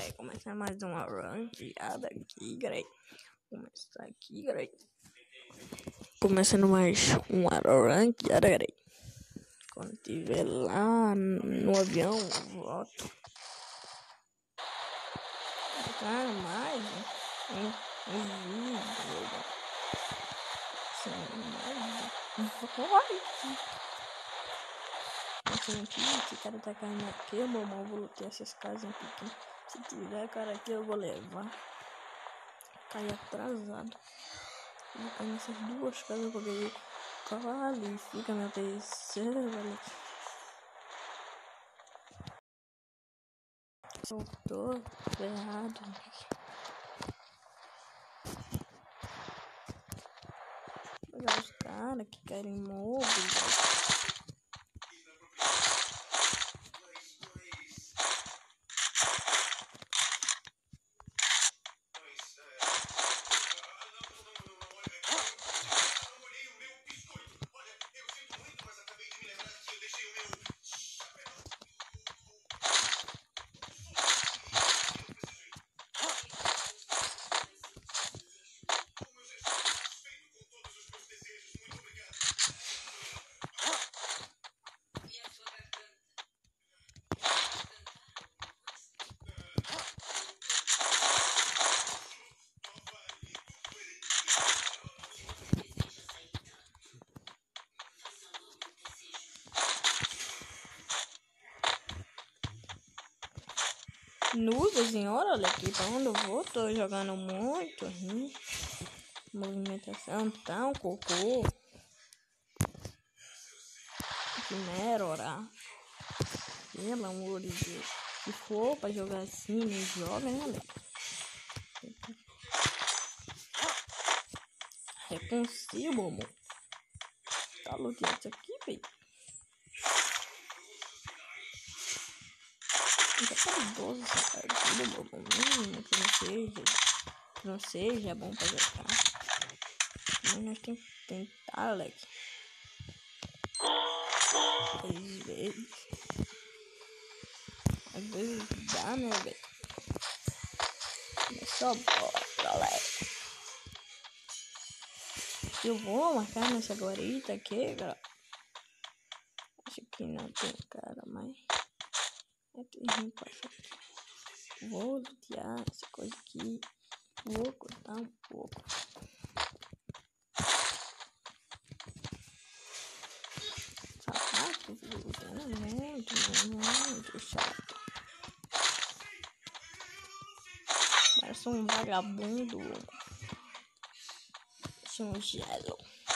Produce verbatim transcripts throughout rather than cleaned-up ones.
galera, começar mais uma ranqueada aqui, galera. Começar aqui, galera. Começando mais uma ranqueada, galera. Quando tiver lá no avião, eu volto. Tá mais um, um vídeo. Assim, aqui, esse cara tá caindo aqui, eu vou lutar essas casinhas pequenas. Se tiver cara aqui, eu vou levar. Cair atrasado. Vou cair nessas duas casas porque qualifica meu P C, velho. Soltou, ferrado. Pegar os caras que querem móveis. Nuda, senhora, olha aqui pra onde eu vou, tô jogando muito, hum. Movimentação, tá um cocô. Que melhorar. Pelo amor de Deus. Se for pra jogar assim, me joga, né, Alex? É consigo, amor. Tá luteando isso aqui, velho. Tá perigoso essa partida, bobo. Hum, que não seja. Que não seja bom pra jogar. Mas nós temos que tentar, Alex. Às vezes. Às vezes dá, né, velho? É só bora, galera. Eu vou marcar nessa guarita aqui, galera. Acho que não tem cara, mas é terrível pra achar. Vou lutear essa coisa aqui. Vou cortar um pouco. Sapato, é muito, muito chato. Parece um vagabundo. Parece um gelo.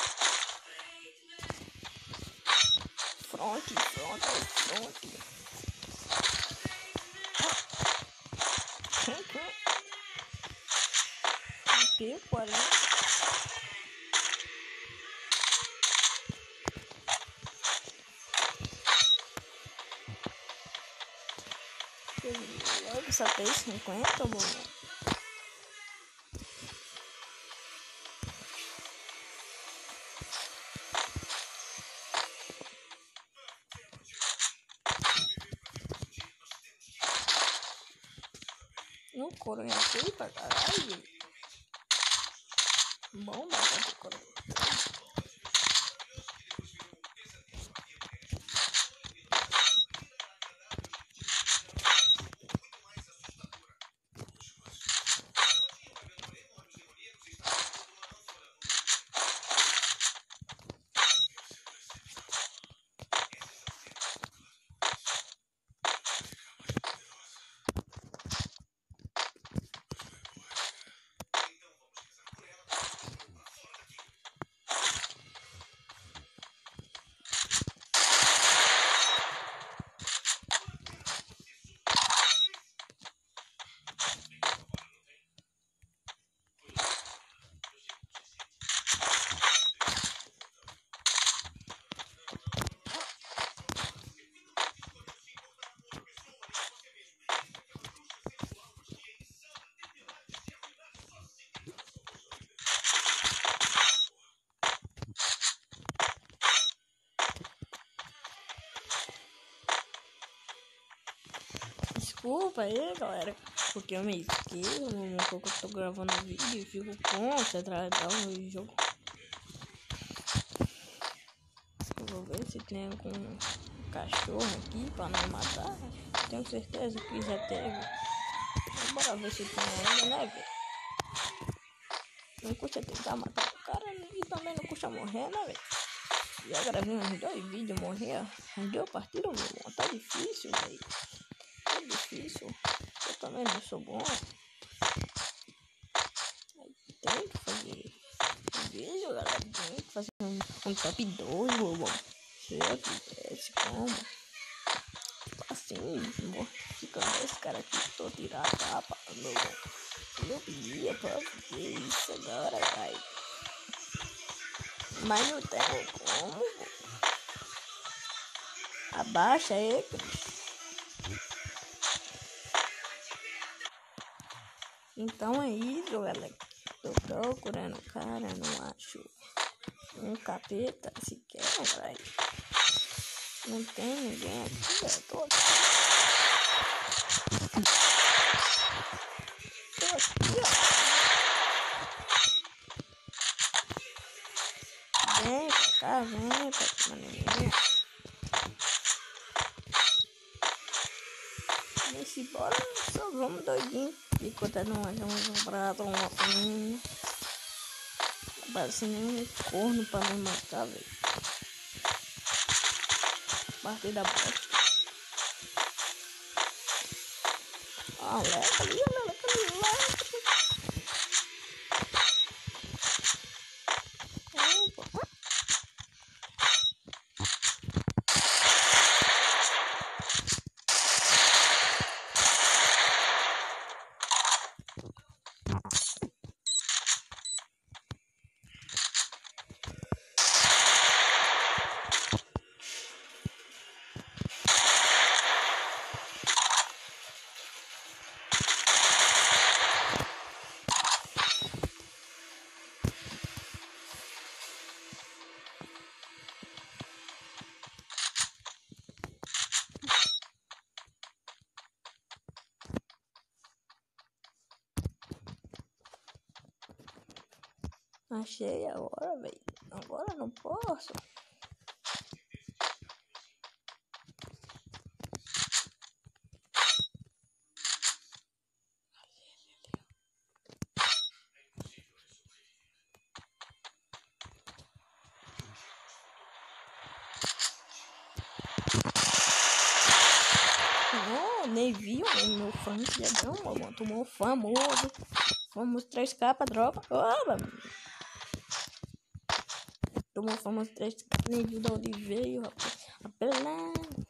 Fronte, fronte, fronte. P quarenta. Logo só fez cinquenta, bom. No coronel aqui pra caralho. Bom, mas tá de coronel. desculpa aí, galera, porque eu me esqueço no momento que eu tô gravando o vídeo e fico concentrado no jogo. Eu vou ver se tem algum cachorro aqui pra não matar. Tenho certeza que já teve. Mas bora ver se tem ainda, né, velho? Não custa tentar matar o cara e também não custa morrer, né, velho? Já gravei uns dois vídeos, morrer. As duas partidas, meu irmão. Tá difícil, velho. Tá difícil. Eu também não sou bom. Tem que fazer vídeo, galera. Tem que fazer um, um top dois, meu irmão. Se eu tivesse como. Assim, irmão. Ficando esse cara aqui, tô tirando a capa, meu irmão. Eu pedia pra fazer isso agora, velho. Mas não tem como. Abaixa aí, Cris. Então é isso, galera. Tô procurando cara, não acho um capeta sequer, velho. Não tem ninguém aqui, velho. Tô aqui. Tô aqui, ó. Vem pra cá, vem pra cá, menina. Nesse bora, só vamos doidinho. Enquanto não achamos um prato, um assim. Parece nem um corno pra me matar, velho. Partida bosta. Ah, leca ali, leca ali, leca. Opa. Achei agora, velho. Agora não posso. Não, nem viu o meu fã já não, mano. Tomou famoso. Fomos três capas, dropa. Opa! Tomou famoso três capas, nem viu de onde veio, rapaz. Apelando.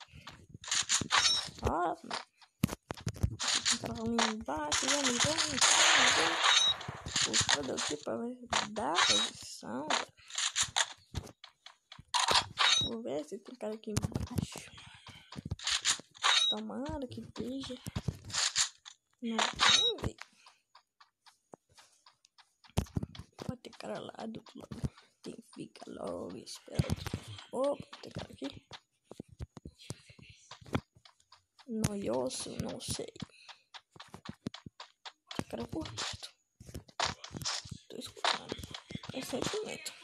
Ó, entrava ali embaixo, já me deu, me deu. Puxou deu aqui pra ver da posição, velho. Vou ver se tem cara aqui embaixo. Tomara que esteja. Não tem, velho. Pode ter cara lá do outro lado. Tem que ficar logo esperando. Opa, tem cara aqui. Noioso, não sei. Tem cara por perto. Tô escutando. É sentimento.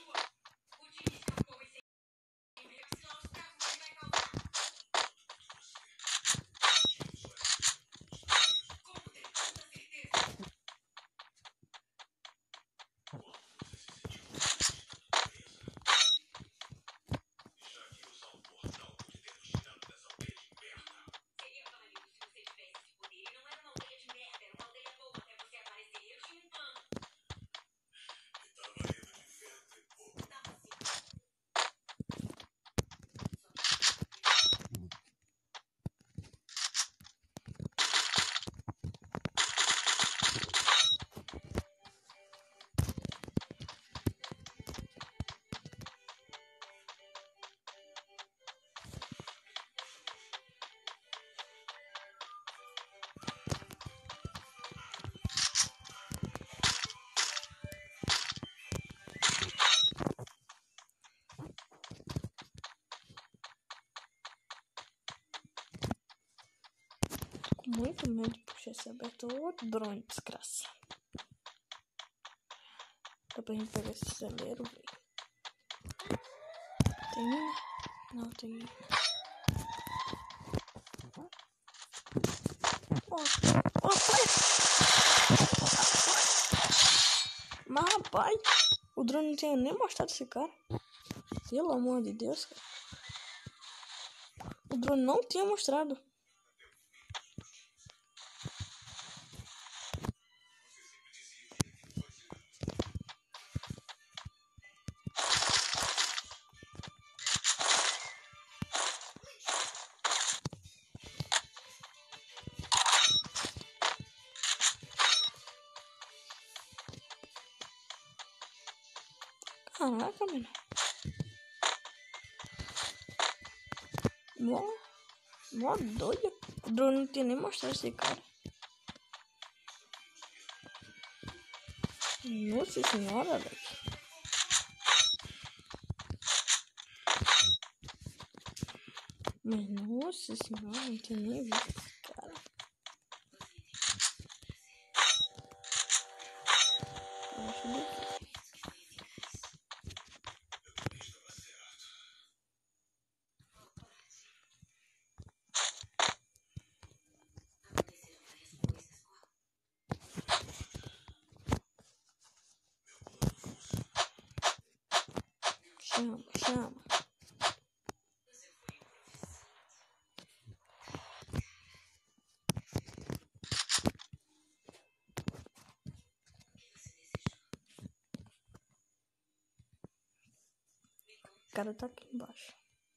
muito medo de puxar esse aberto outro drone, desgraça. Dá pra gente pegar esse celeiro, velho. Tem mina? Não, tem mina. Ó, ó, mas rapaz, o drone não tinha nem mostrado esse cara. Pelo amor de Deus, cara. O drone não tinha mostrado. Caraca, mano. Mó, mó doido. O drone não tinha nem mostrado esse cara. Nossa senhora, velho. Mas nossa senhora, não tinha nem visto esse cara. Eu acho difícil. Chama, chama. O cara tá aqui embaixo.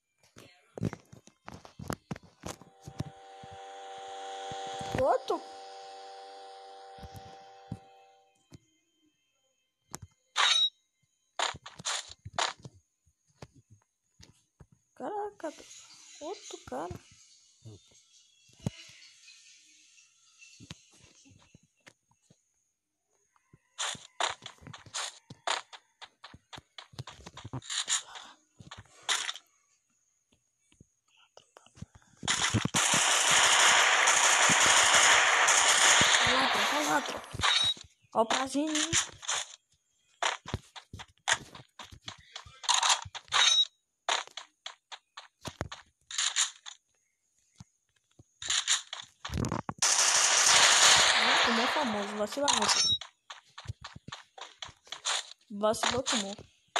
Outro? Caraca, outro cara. Olha lá, tropa. Olha o prazinho. Tomou famoso, vacila muito. Vacilou, tomou.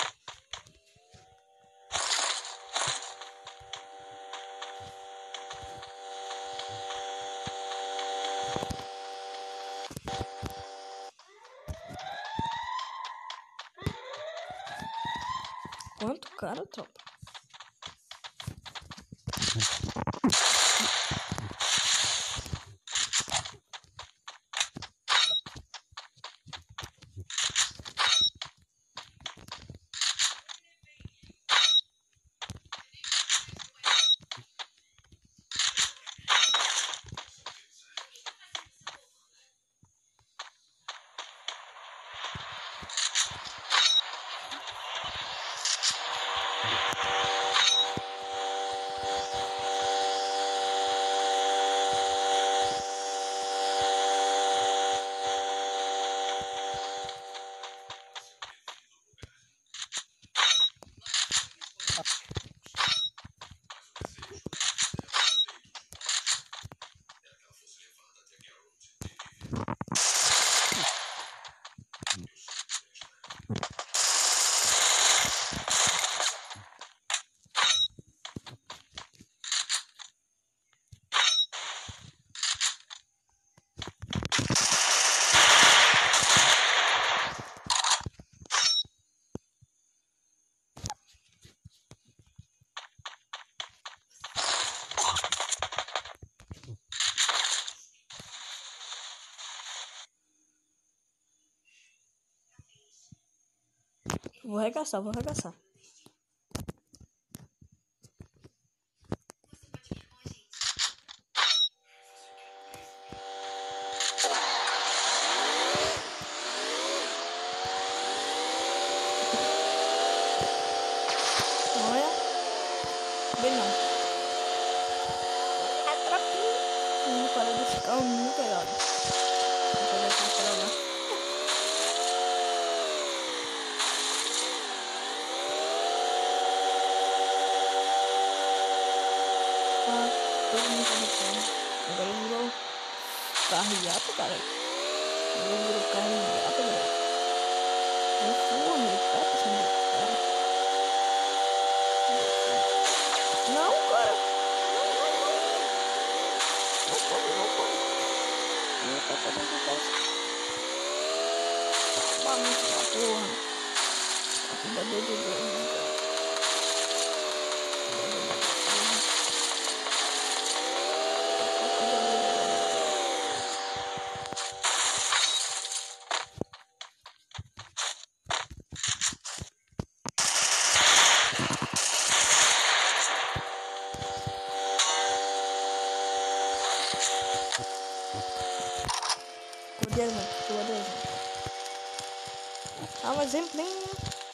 Quanto cara, tropa? Vou arregaçar, vou arregaçar. Olha. Bem não. É tropinha. Hum, para desse carro Agora virou carreata, cara. Agora virou carreata, galera. Não fuma, meu cara, tá sendo cara. Não, cara. Não, não, não. Não come, não come. Não tá fazendo o cara. Bagunça da porra. A vida dele é doido, cara. Poderno, poderno. Ah, mas exemplinho.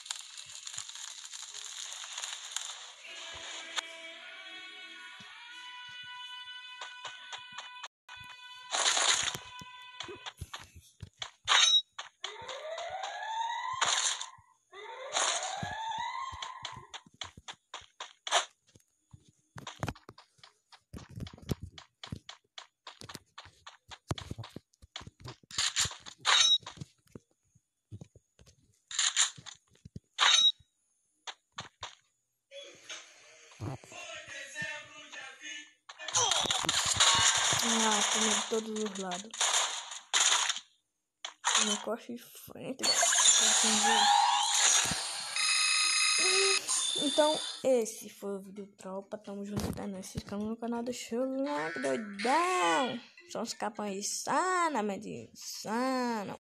Ah, comi de todos os lados. Comi coxa de frente. Então, esse foi o vídeo, tropa. Tamo junto, tá? Não se inscreva no canal do Show, né? Doidão! São os capões insanamente insano.